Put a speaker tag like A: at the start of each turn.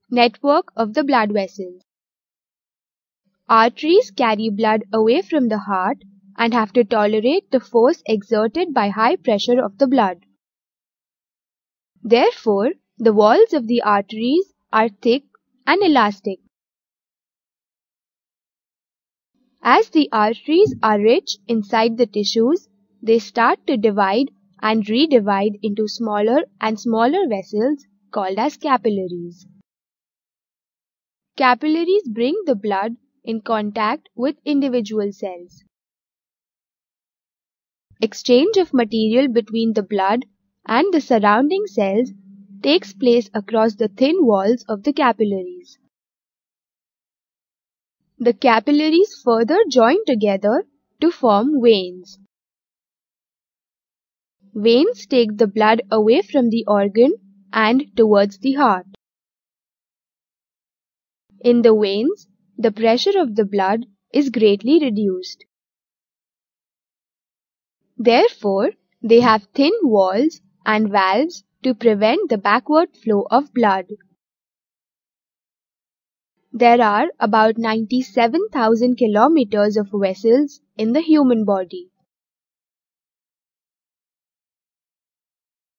A: Network of the blood vessels. Arteries carry blood away from the heart and have to tolerate the force exerted by high pressure of the blood. Therefore, the walls of the arteries are thick and elastic. As the arteries are rich inside the tissues, they start to divide and redivide into smaller and smaller vessels called as capillaries. Capillaries bring the blood in contact with individual cells. Exchange of material between the blood and the surrounding cells takes place across the thin walls of the capillaries. The capillaries further join together to form veins. Veins take the blood away from the organ and towards the heart. In the veins, the pressure of the blood is greatly reduced. Therefore, they have thin walls and valves to prevent the backward flow of blood. There are about 97,000 kilometers of vessels in the human body.